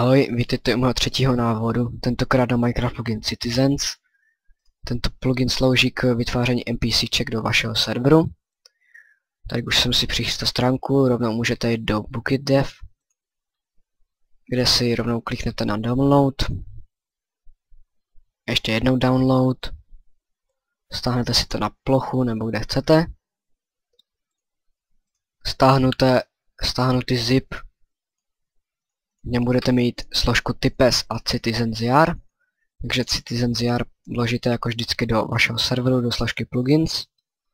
Ahoj, vítejte u mého třetího návodu, tentokrát na Minecraft plugin Citizens. Tento plugin slouží k vytváření NPCček do vašeho serveru. Tady už jsem si přichystal stránku, rovnou můžete jít do Bukkit.dev, kde si rovnou kliknete na download. Ještě jednou download. Stáhnete si to na plochu nebo kde chcete. Stáhnutý zip. V něm budete mít složku types a citizens.jar, takže citizens.jar vložíte jako vždycky do vašeho serveru, do složky plugins.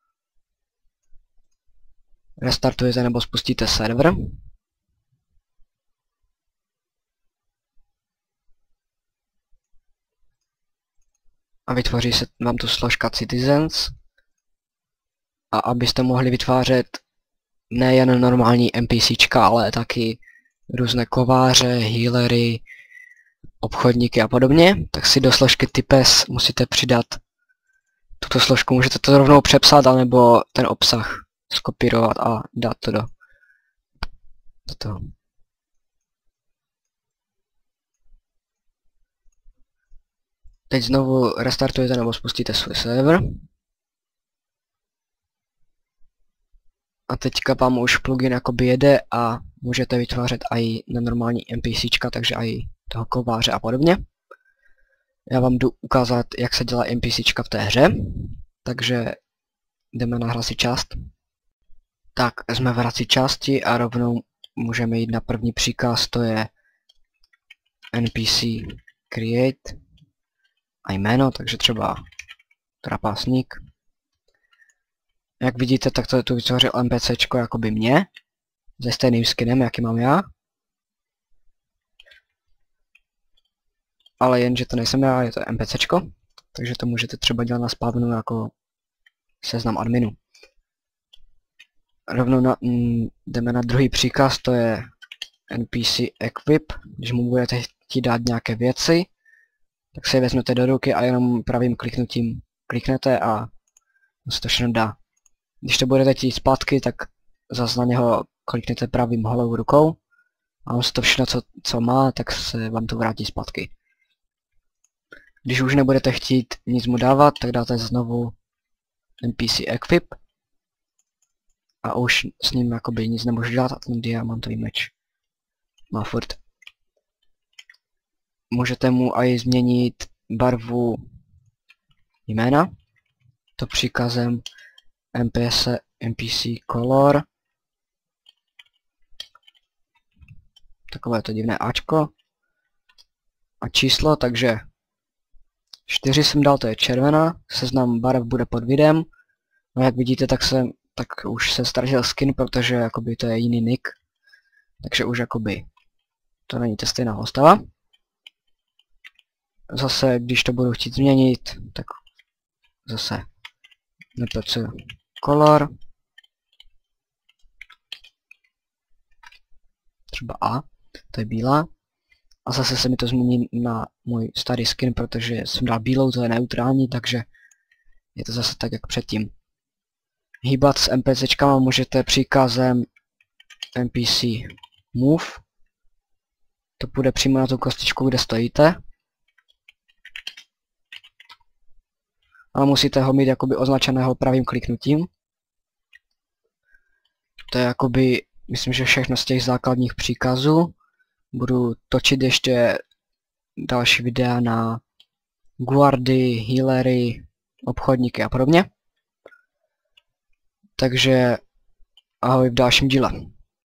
Restartujete nebo spustíte server. A vytvoří se vám tu složka citizens. A abyste mohli vytvářet nejen normální NPCčka, ale taky různé kováře, healery, obchodníky a podobně, tak si do složky types musíte přidat tuto složku. Můžete to rovnou přepsat, anebo ten obsah skopírovat a dát to do toho. Teď znovu restartujete nebo spustíte svůj server. A teďka vám už plugin jakoby jede a můžete vytvářet i na normální NPCčka, takže i toho kováře a podobně. Já vám jdu ukázat, jak se dělá NPCčka v té hře. Takže jdeme na hrací část. Tak, jsme v hrací části a rovnou můžeme jít na první příkaz, to je NPC create a jméno, takže třeba trapásník. Jak vidíte, tak to tu vytvořil NPCčko jakoby mě, se stejným skinem, jaký mám já. Ale jenže to nejsem já, je to NPCčko, takže to můžete třeba dělat na spavnu jako seznam adminů. Rovnou jdeme na druhý příkaz, to je NPC equip. Když mu budete chtít dát nějaké věci, tak si je vezmete do ruky a jenom pravým kliknutím kliknete a se to všechno dá. Když to budete chtít zpátky, tak zase na něho kliknete pravým holou rukou a on se to všechno, co má, tak se vám to vrátí zpátky. Když už nebudete chtít nic mu dávat, tak dáte znovu NPC equip a už s ním jakoby nic nemůžu dělat a ten diamantový meč má furt. Můžete mu i změnit barvu jména, to příkazem NPC color, takové to divné Ačko a číslo, takže 4 jsem dal, to je červená, seznam barev bude pod videem. No jak vidíte, tak už se ztratil skin, protože jakoby to je jiný nick, takže už jakoby to není ta stejná postava. Zase, když to budu chtít změnit, tak zase NPC color, třeba A, to je bílá. A zase se mi to změní na můj starý skin, protože jsem dal bílou, to je neutrální, takže je to zase tak jak předtím. Hýbat s NPCčkama můžete příkazem NPC move. To půjde přímo na tu kostičku, kde stojíte. Ale musíte ho mít jakoby označeného pravým kliknutím. To je jakoby, myslím, že všechno z těch základních příkazů. Budu točit ještě další videa na guardy, healery, obchodníky a podobně. Takže ahoj v dalším díle.